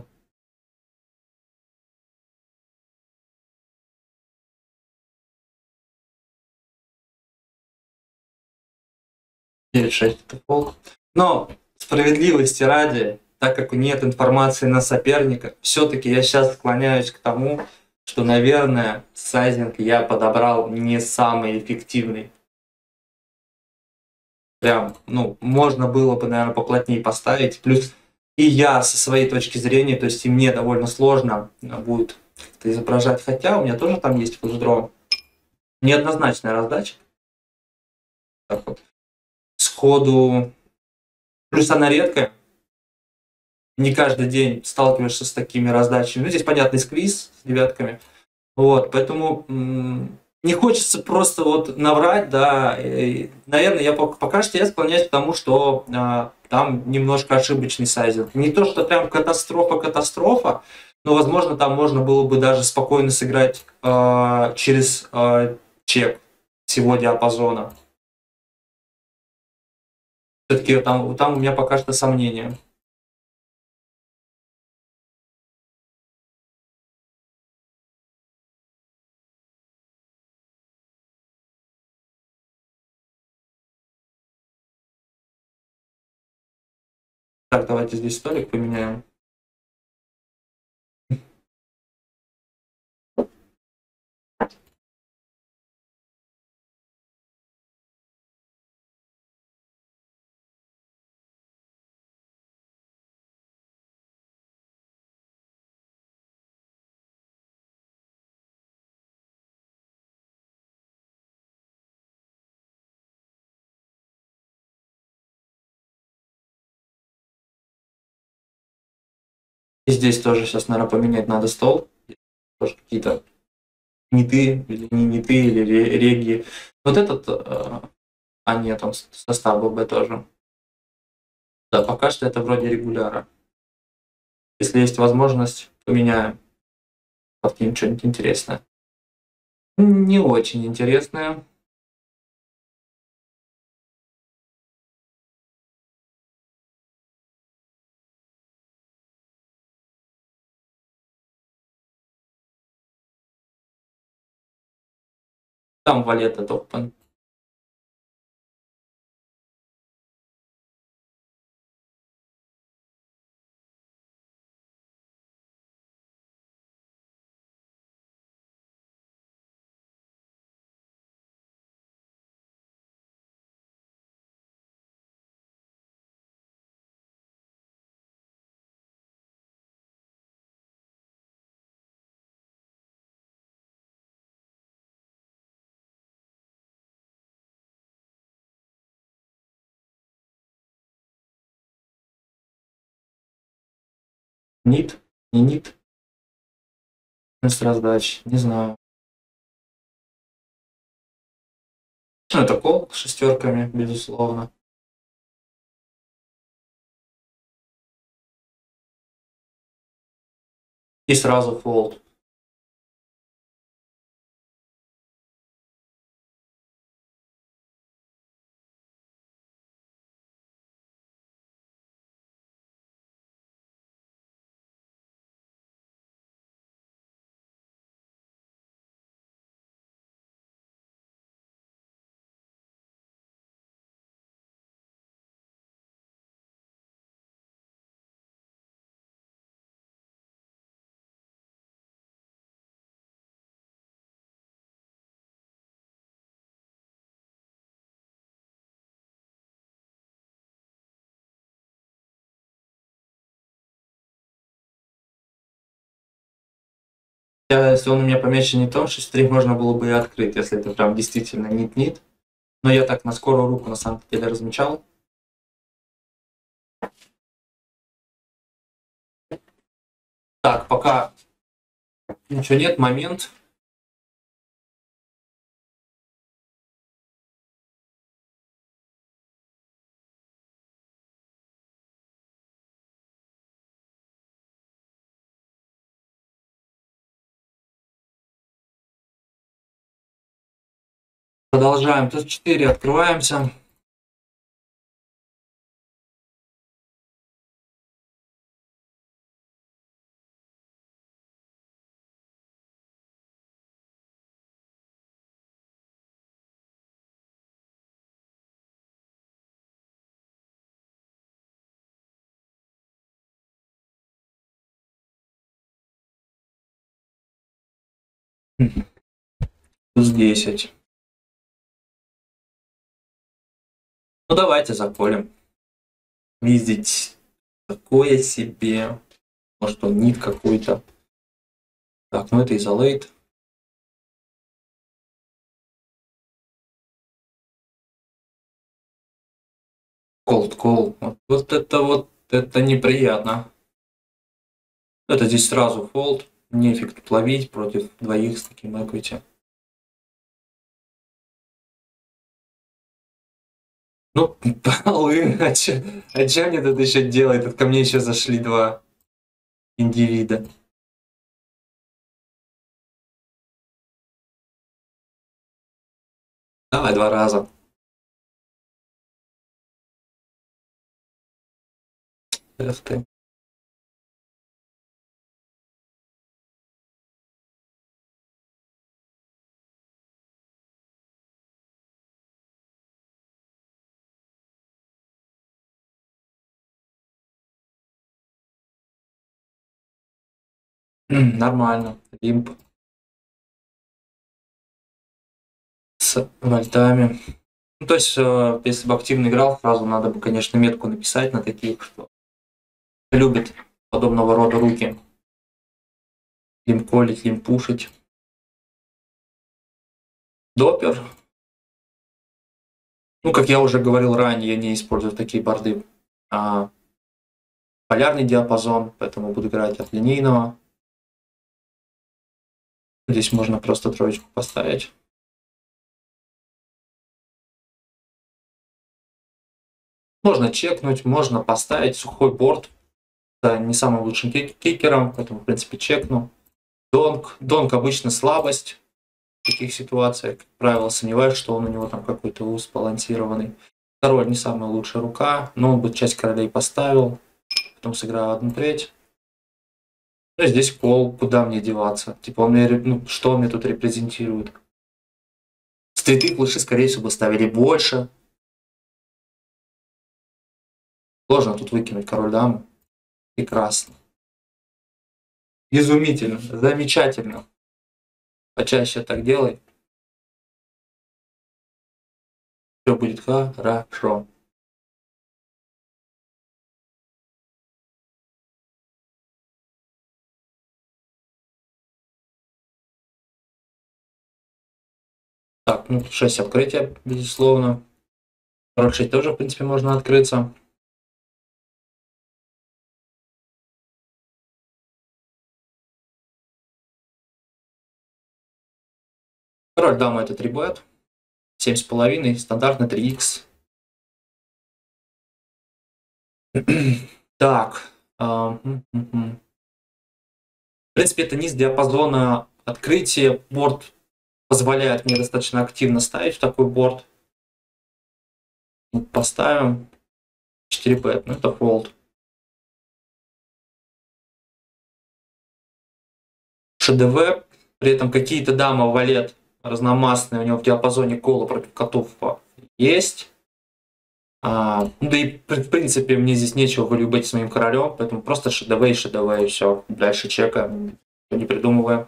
Девять 6 это фолд. Но справедливости ради, так как нет информации на соперника, все-таки я сейчас склоняюсь к тому, что, наверное, сайзинг я подобрал не самый эффективный. Прям, ну, можно было бы, наверное, поплотнее поставить. Плюс и я со своей точки зрения, то есть и мне довольно сложно будет это изображать, хотя у меня тоже там есть флеш-дро. Неоднозначная раздача. Так вот. Сходу. Плюс она редкая. Не каждый день сталкиваешься с такими раздачами. Ну, здесь понятный сквиз с девятками. Вот, поэтому не хочется просто вот наврать, да. И, наверное, я пока что я склоняюсь к тому, что там немножко ошибочный сайзинг. Не то, что прям катастрофа, но, возможно, там можно было бы даже спокойно сыграть через чек всего диапазона. Все-таки там у меня пока что сомнения. Так, давайте здесь столик поменяем. И здесь тоже сейчас, наверное, поменять надо стол. Тоже какие-то не ты, или не ты, или реги. Вот этот, нет, он состав ББ тоже. Да, пока что это вроде регуляра. Если есть возможность, поменяем. Подкинем что-нибудь интересное. Не очень интересное. Там валет это open. Нит? Не нит? С раздач, не знаю. Ну, это кол с шестерками, безусловно. И сразу фолд. Если он у меня помечен не том, 6-3 можно было бы и открыть, если это прям действительно нит-нит. Но я так на скорую руку на самом деле размечал. Так, пока ничего нет, момент. Продолжаем. Тут 4 открываемся. Плюс 10. Ну давайте заколем. Видеть такое себе. Может он нит какой-то. Так, ну это изолейт. Cold call. Вот это неприятно. Это здесь сразу фолд. Неэффект ловить против двоих с таким equity. Ну, полы, а чё мне тут еще делать? Тут ко мне еще зашли два индивида. Давай 2 раза. FT. Нормально. Лимп с вольтами. Ну, то есть, если бы активно играл, сразу надо бы, конечно, метку написать на таких, что любят подобного рода руки. Лимп-колить, лимп-пушить. Допер. Ну, как я уже говорил ранее, я не использую такие борды. полярный диапазон, поэтому буду играть от линейного. Здесь можно просто троечку поставить. Можно чекнуть, можно поставить сухой борт. Это не самым лучшим кикером, поэтому, в принципе, чекну. Донг обычно слабость в таких ситуациях. Как правило, сомневаюсь, что он у него там какой-то уз балансированный. Король не самая лучшая рука, но он бы часть королей поставил. Потом сыграю 1/3. Ну, здесь кол, куда мне деваться? Типа, он мне, ну, что он мне тут репрезентирует? Стриты флеши, скорее всего, бы ставили больше. Сложно тут выкинуть король-даму. Прекрасно. Изумительно, замечательно. Почаще так делай. Все будет хорошо. Так, ну 6 открытия, безусловно. Король 6 тоже, в принципе, можно открыться. Король дама это 3 бет. 7,5, стандартно 3х. Так. В принципе, это низ диапазона открытия. Борт позволяет мне достаточно активно ставить в такой борт. Поставим 4 бет, ну это фолд. ШДВ, при этом какие-то дамы валет разномастные у него в диапазоне кола против котов есть. Ну да и в принципе мне здесь нечего валюбить с моим королем, поэтому просто ШДВ и все. Дальше чекаем, не придумываем.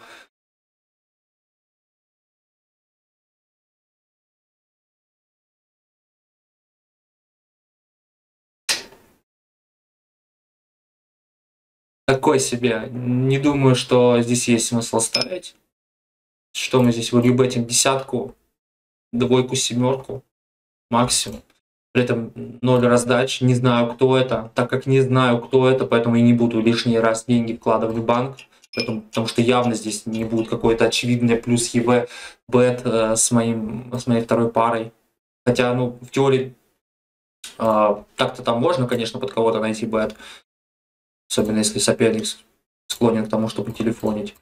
Такой себе. Не думаю, что здесь есть смысл ставить. Что мы здесь валюбетим? Десятку, двойку, семерку максимум. При этом 0 раздач. Не знаю, кто это. Так как не знаю, кто это, поэтому и не буду лишний раз деньги вкладывать в банк. Потому что явно здесь не будет какой-то очевидный плюс ЕВ бет с моей второй парой. Хотя, ну, в теории так-то там можно, конечно, под кого-то найти бет. Особенно если соперник склонен к тому, чтобы телефонить.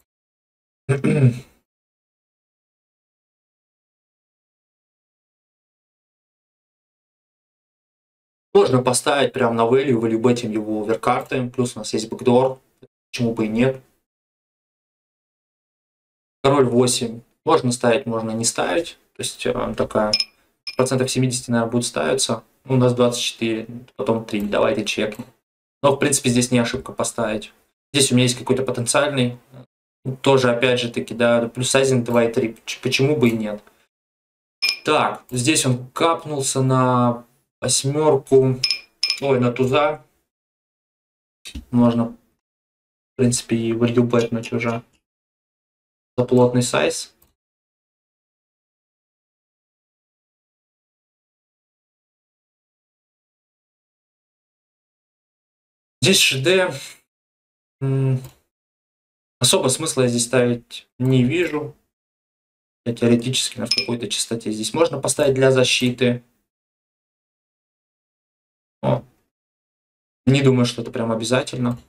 Можно поставить прямо на value, валюбетим его оверкарты, плюс у нас есть бэкдор, почему бы и нет. Король 8 можно ставить, можно не ставить, то есть такая процентов 70, наверное, будет ставиться. У нас 24, потом 3, давайте чекнем. Но, в принципе, здесь не ошибка поставить. Здесь у меня есть какой-то потенциальный, тоже, опять же таки, да, плюс сайзинг 2,3, почему бы и нет. Так, здесь он капнулся на восьмерку, ой, на туза. Можно, в принципе, и валюбетнуть уже за плотный сайз. Здесь ШД. Особо смысла я здесь ставить не вижу. Теоретически на какой-то частоте здесь можно поставить для защиты. Не думаю, что это прям обязательно.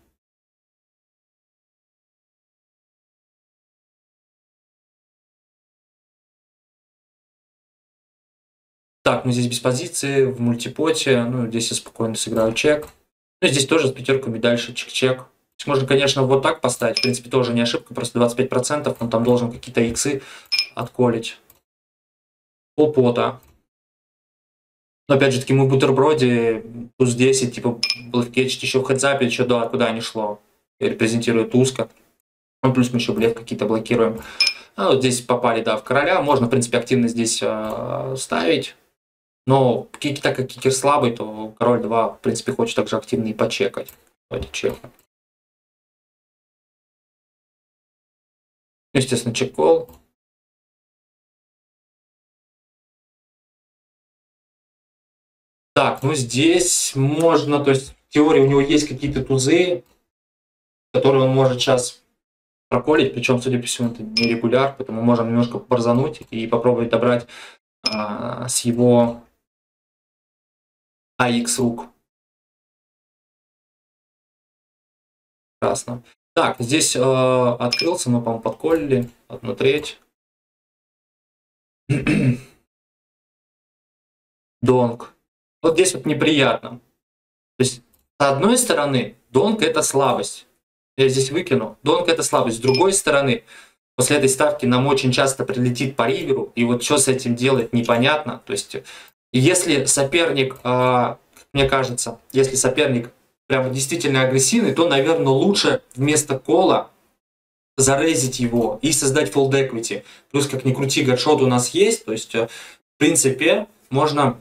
Так, ну здесь без позиции, в мультипоте. Ну, здесь я спокойно сыграю чек. Ну, здесь тоже с пятерками дальше чек-чек. Можно, конечно, вот так поставить. В принципе, тоже не ошибка, просто 25%. Он там должен какие-то иксы отколить. Полпота. Но опять же таки, мы в бутерброде туз 10, типа блэккетчить еще в хедзапе, еще куда не шло. Репрезентирует узко. Ну, плюс мы еще блеф какие-то блокируем. А вот здесь попали, да, в короля. Можно, в принципе, активно здесь ставить. Но так как кикер слабый, то король 2, в принципе, хочет также активно и почекать. Давайте чекаем. Естественно, чек-кол. Так, ну здесь можно, то есть теории у него есть какие-то тузы, которые он может сейчас проколить, причем, судя по всему, это не регуляр, поэтому можем немножко борзануть и попробовать добрать с его AX рук. Прекрасно. Так, здесь открылся, мы, по-моему, подколили 1/3. Донг. Вот здесь вот неприятно. То есть, с одной стороны, донг это слабость. Я здесь выкину. Донг это слабость. С другой стороны, после этой ставки нам очень часто прилетит по риверу, и вот что с этим делать непонятно. То есть, если соперник, мне кажется, если соперник прям действительно агрессивный, то, наверное, лучше вместо кола зарейзить его и создать fold equity. Плюс, как ни крути, гадшот у нас есть, то есть, в принципе, можно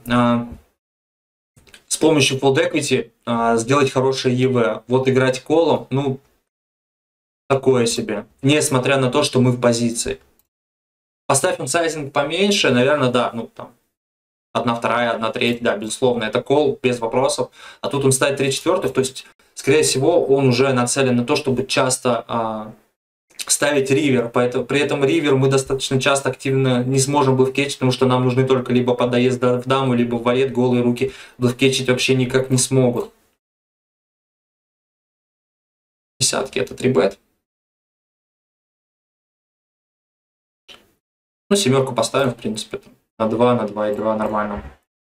с помощью fold equity сделать хорошее EV. Вот играть колом, ну, такое себе, несмотря на то, что мы в позиции. Поставим сайзинг поменьше, наверное, да, ну, там, 1/2, 1/3, да, безусловно, это кол, без вопросов. А тут он ставит 3/4, то есть, скорее всего, он уже нацелен на то, чтобы часто ставить ривер. Поэтому, при этом ривер мы достаточно часто активно не сможем блэфкетчить, потому что нам нужны только либо подоезд в даму, либо в валет, голые руки блэфкетчить вообще никак не смогут. Десятки это 3-бет. Ну, семерку поставим, в принципе, на 2, на 2,2 нормально.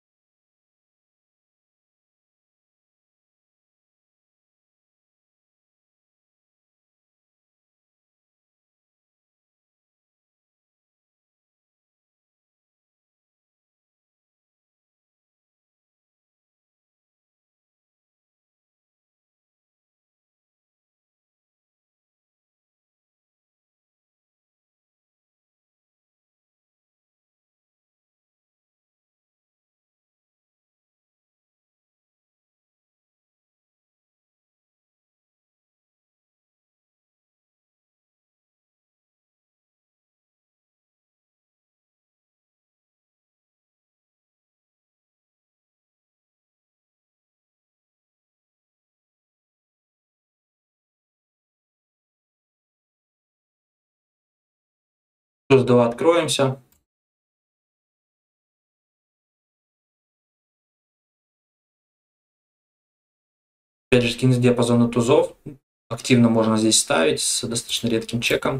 Плюс 2 откроемся. Опять же, скин с диапазона тузов. Активно можно здесь ставить с достаточно редким чеком.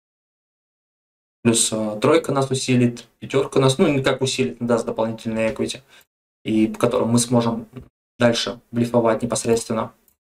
Плюс тройка нас усилит, пятерка нас, ну, не как усилит, даст дополнительные equity, и по которым мы сможем дальше блефовать непосредственно.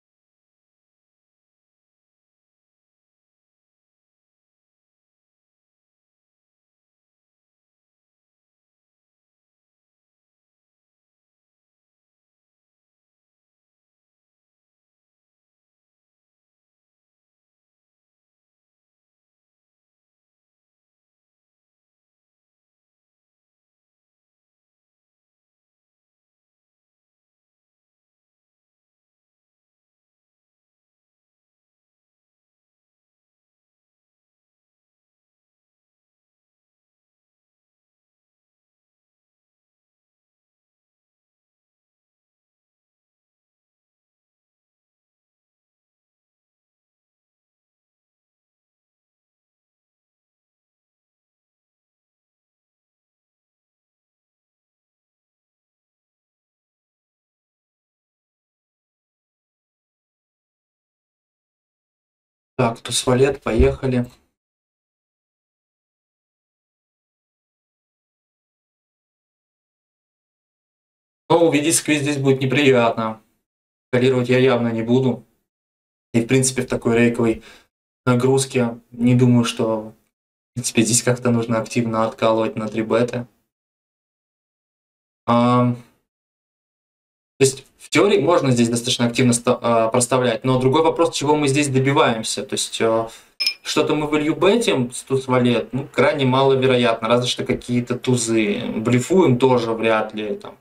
Так, туз валет, поехали. Но увидеть сквиз здесь будет неприятно. Колировать я явно не буду. И, в принципе, в такой рейковой нагрузке не думаю, что, в принципе, здесь как-то нужно активно откалывать на 3-беты. То есть, в теории можно здесь достаточно активно проставлять, но другой вопрос, чего мы здесь добиваемся. То есть, что-то мы value бетим с туз валет, ну, крайне маловероятно, разве что какие-то тузы. Блефуем тоже вряд ли. Там.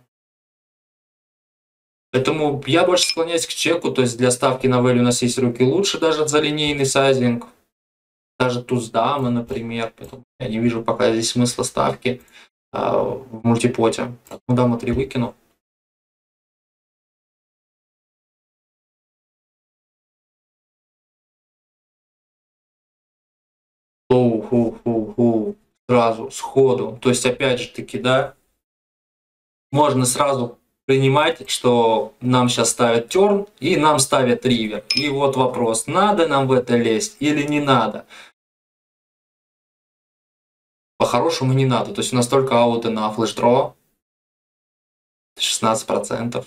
Поэтому я больше склоняюсь к чеку, то есть для ставки на value у нас есть руки лучше даже за линейный сайзинг. Даже туз дамы, например. Поэтому я не вижу пока здесь смысла ставки в мультипоте. Так, ну, даму 3 выкину. Сразу, сходу. То есть, опять же таки, да, можно сразу принимать, что нам сейчас ставят терн и нам ставят ривер. И вот вопрос, надо нам в это лезть или не надо? По-хорошему не надо. То есть у нас только ауты на флеш-дро. 16%.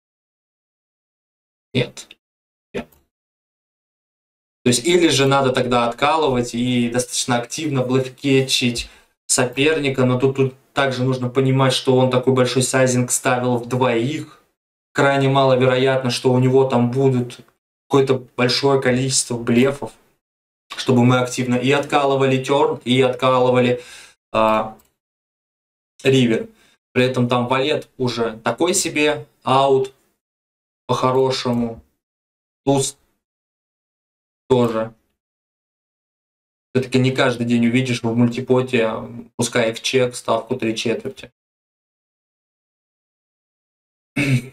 Нет. Нет. То есть или же надо тогда откалывать и достаточно активно блэфкетчить соперника, но тут также нужно понимать, что он такой большой сайзинг ставил в двоих. Крайне маловероятно, что у него там будут какое-то большое количество блефов, чтобы мы активно и откалывали терн, и откалывали ривер. При этом там валет уже такой себе аут по-хорошему. Туз тоже. Все-таки не каждый день увидишь в мультипоте, пускай в чек, ставку 3/4. То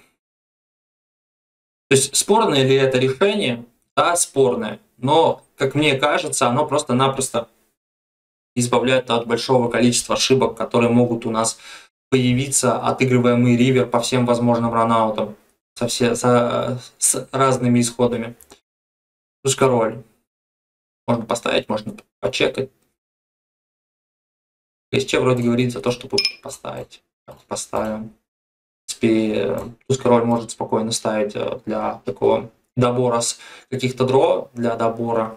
есть спорное ли это решение? Да, спорное. Но, как мне кажется, оно просто-напросто избавляет от большого количества ошибок, которые могут у нас появиться, отыгрывая мы ривер по всем возможным ранаутам с разными исходами. Туз король. Можно поставить, можно почекать. СЧ вроде говорит за то, чтобы поставить. Поставим. В принципе, туз король может спокойно ставить для такого добора с каких-то дро, для добора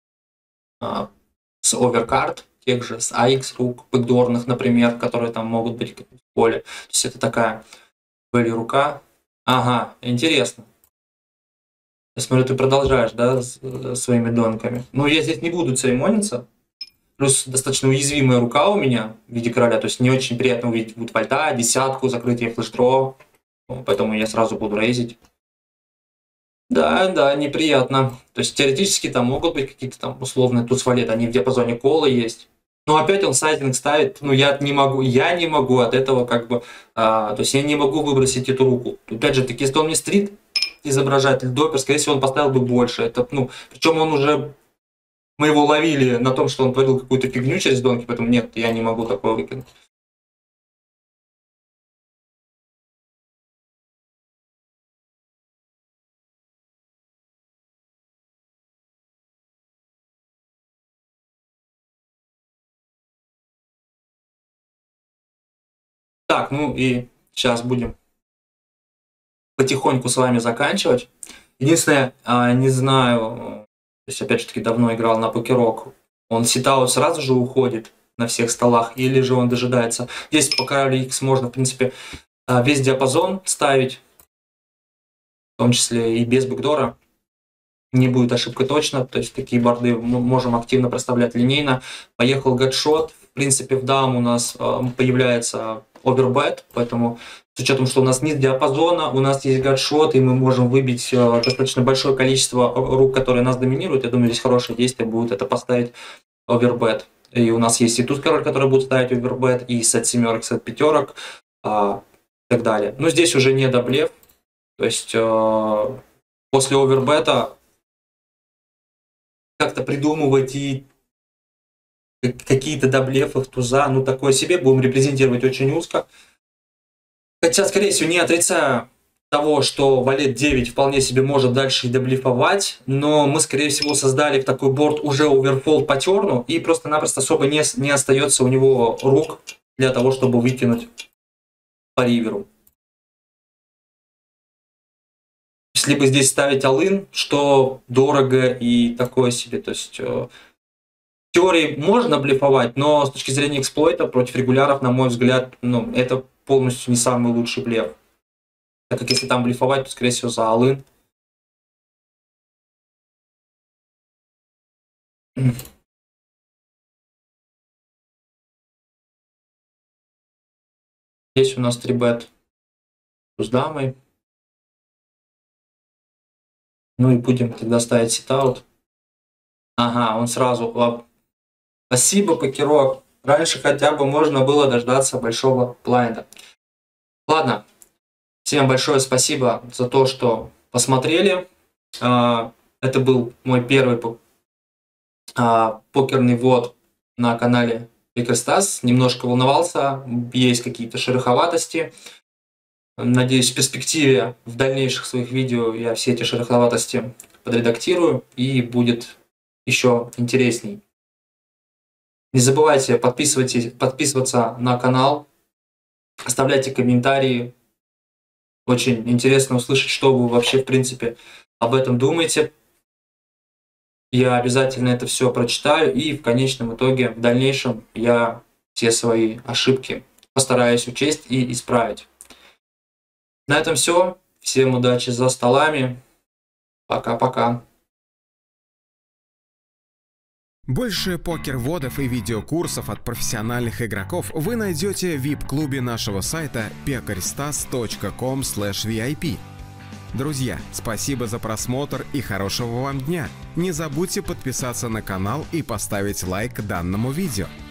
с оверкарт, тех же с AX рук, бэкдорных, например, которые там могут быть в поле. То есть это такая value рука. Ага, интересно. Я смотрю, ты продолжаешь, да, своими донками. Ну, я здесь не буду церемониться. Плюс достаточно уязвимая рука у меня в виде короля. То есть не очень приятно увидеть будет вольта, десятку, закрытие флеш-дро. Поэтому я сразу буду рейзить. Да, неприятно. То есть теоретически там могут быть какие-то там условные туз-валет. Они в диапазоне кола есть. Но опять он сайдинг ставит, ну я не могу от этого как бы, то есть я не могу выбросить эту руку. Опять же таки, если он мне стрит изображатель допер, скорее всего он поставил бы больше. Это, ну, причем он уже, мы его ловили на том, что он творил какую-то фигню через донки, поэтому нет, я не могу такое выкинуть. Так, ну и сейчас будем потихоньку с вами заканчивать. Единственное, не знаю, то есть опять же таки давно играл на покерок, он ситаут сразу же уходит на всех столах, или же он дожидается. Здесь по королю X можно, в принципе, весь диапазон ставить, в том числе и без бэкдора. Не будет ошибка точно, то есть такие борды мы можем активно проставлять линейно. Поехал гадшот, в принципе в дам у нас появляется овербет, поэтому с учетом, что у нас нет диапазона, у нас есть гадшот, и мы можем выбить достаточно большое количество рук, которые нас доминируют, я думаю, здесь хорошее действие будет это поставить овербет. И у нас есть и туз король, который будет ставить овербет, и сет семерок, сет пятерок, и так далее. Но здесь уже не доблеф, то есть после овербета как-то придумывать и какие-то доблефы в туза, ну такое себе, будем репрезентировать очень узко. Хотя, скорее всего, не отрицаю того, что валет 9 вполне себе может дальше и доблефовать, но мы, скорее всего, создали в такой борт уже оверфолд по терну, и просто-напросто особо не остается у него рук для того, чтобы выкинуть по риверу. Либо здесь ставить all-in, что дорого и такое себе, то есть в теории можно блефовать, но с точки зрения эксплойта против регуляров, на мой взгляд, ну, это полностью не самый лучший блеф. Так как если там блефовать, то, скорее всего, за all-in. Здесь у нас 3-бет с дамой. Ну и будем тогда ставить ситаут. Ага, он сразу... Спасибо, покерок. Раньше хотя бы можно было дождаться большого блайнда. Ладно. Всем большое спасибо за то, что посмотрели. Это был мой первый покерный ввод на канале Пекарстас. Немножко волновался, есть какие-то шероховатости. Надеюсь, в перспективе, в дальнейших своих видео я все эти шероховатости подредактирую и будет еще интересней. Не забывайте подписываться на канал, оставляйте комментарии. Очень интересно услышать, что вы вообще в принципе об этом думаете. Я обязательно это все прочитаю, и в конечном итоге, в дальнейшем, я все свои ошибки постараюсь учесть и исправить. На этом все. Всем удачи за столами. Пока-пока. Больше покер-вводов и видеокурсов от профессиональных игроков вы найдете в VIP-клубе нашего сайта pekarstas.com/VIP. Друзья, спасибо за просмотр и хорошего вам дня. Не забудьте подписаться на канал и поставить лайк данному видео.